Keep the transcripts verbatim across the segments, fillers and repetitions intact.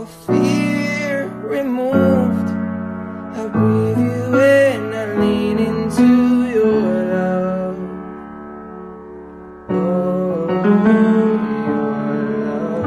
all fear removed. I breathe you in, I lean into your love. Oh, your love.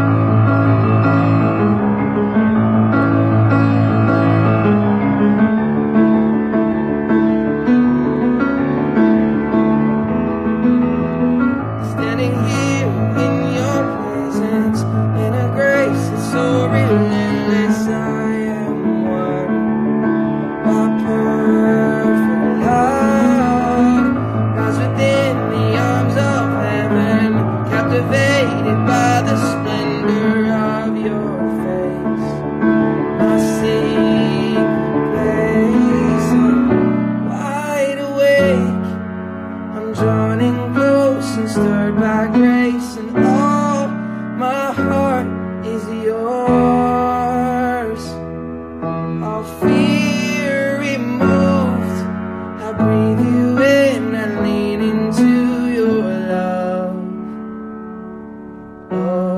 Standing here in your presence, in a grace that's so relentless, I am one by perfect love. Rise within the arms of heaven, captivated by the splendor of your face. My secret place, I'm wide awake, I'm drawn in close and stirred by grace, and all my heart is yours. All fear removed, I breathe you in, I lean into your love. Oh,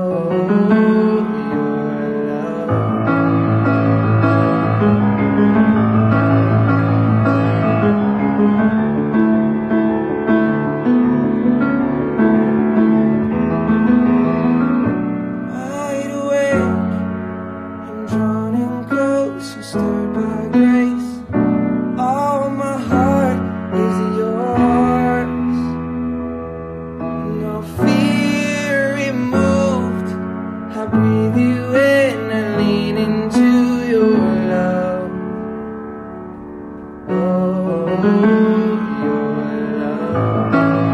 your love. Wide awake, I'm drawn in close and stirred by grace. All my heart is yours. No fear removed, I breathe you in, I lean into your love. Oh, your love.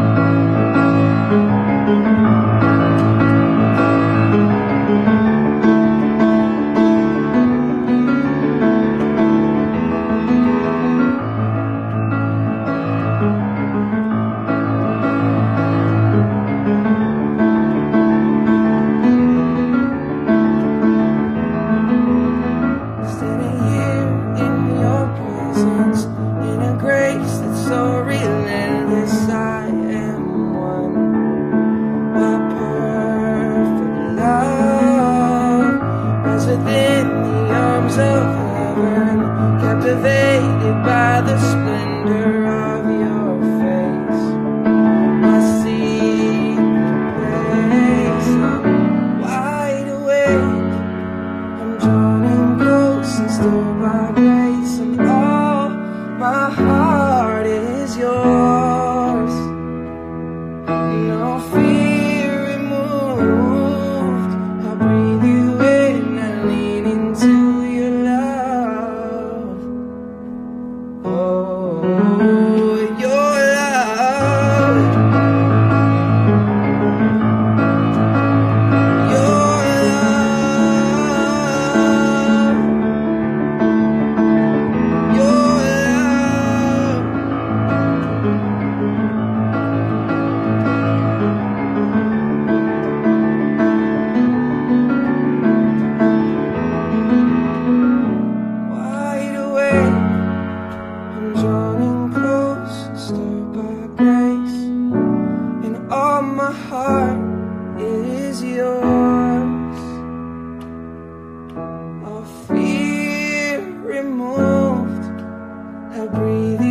Standing here in your presence, in a grace that's so relentless, I am one by perfect love. Rise within the arms of heaven, captivated by the splendor of your face. My secret place, I'm wide awake, I'm drawn in close and stirred by grace, and all my heart is yours. No fear removed, I breathe you in, I lean into your love. Oh, your love. Your love. Your love. Wide awake, I'm drawn in close and stirred by grace, and all my heart is yours. All fear removed, I breathe you